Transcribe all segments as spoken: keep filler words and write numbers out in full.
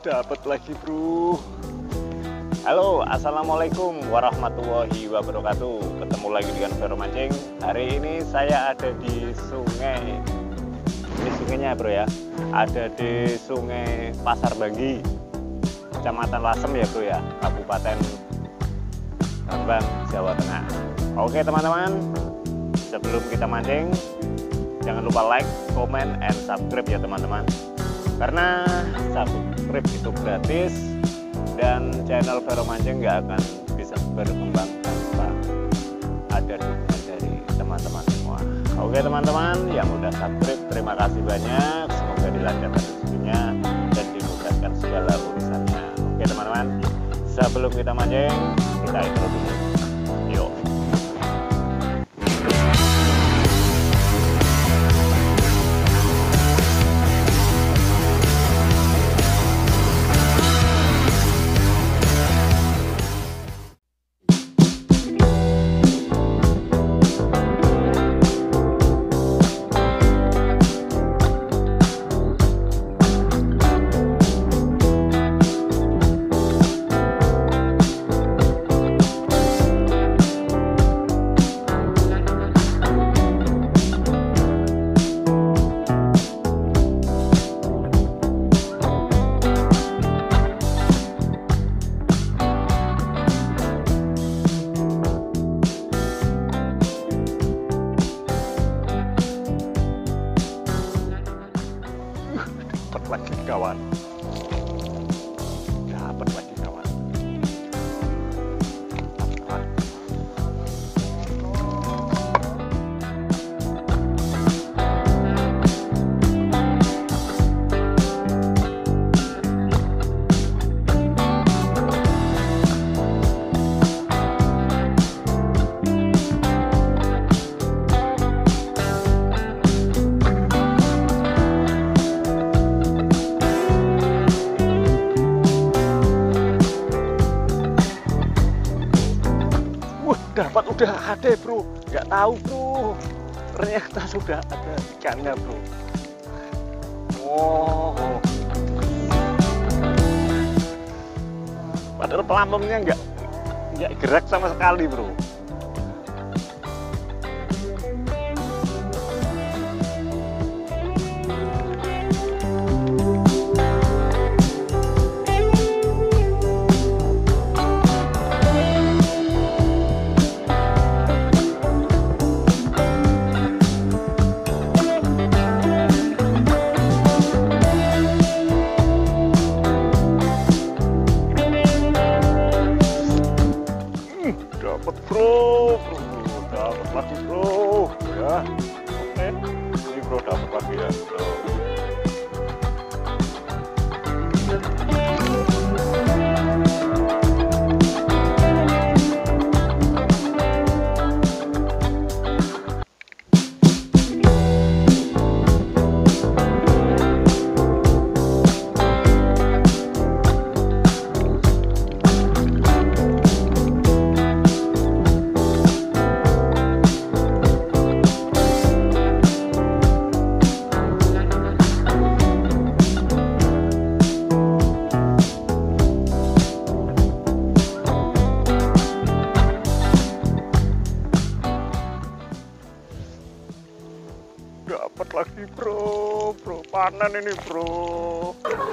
Dapat lagi bro. Halo, assalamualaikum warahmatullahi wabarakatuh. Ketemu lagi dengan Vero Mancing. Hari ini saya ada di sungai. Ini sungainya bro ya. Ada di Sungai Pasar Banggi, Kecamatan Lasem ya bro ya, Kabupaten Rembang, Jawa Tengah. Oke teman-teman, sebelum kita mancing, jangan lupa like, comment, and subscribe ya teman-teman. Karena subscribe itu gratis dan channel Vero Mancing nggak akan bisa berkembang tanpa ada dukungan dari teman-teman semua. Oke teman-teman, yang udah subscribe terima kasih banyak. Semoga dilancarkan rezekinya dan dimudahkan segala urusannya. Oke teman-teman, sebelum kita mancing, kita intro dulu. Yuk. Dapat lagi kawan, dapat lagi kawan. Dapat udah ada bro, nggak tahu bro, ternyata sudah ada ikannya bro. Wow, padahal pelampungnya nggak nggak gerak sama sekali bro. Dapat bro, bro, dapat lagi bro, ya. Oke, ini bro dapat lagi ya. Bro. Dapat lagi bro, bro panen ini bro.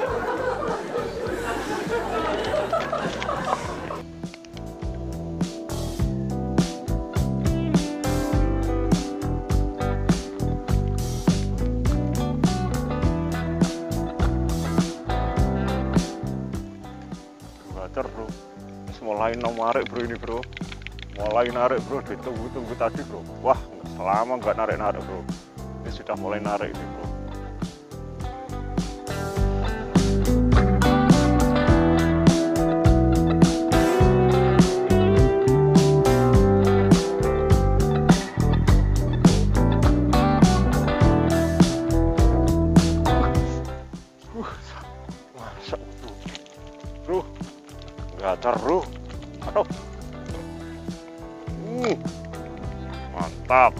Gacor bro, mulai narik bro ini bro, mulai narik bro, ditunggu-tunggu tadi bro. Wah, selama nggak narik-narik bro. Ini sudah mulai narik ini bro. Masa bro, gacor bro. Aduh, uh, mantap.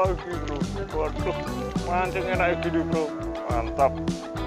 lagi bro. Waduh, mancing enak gini bro, mantap.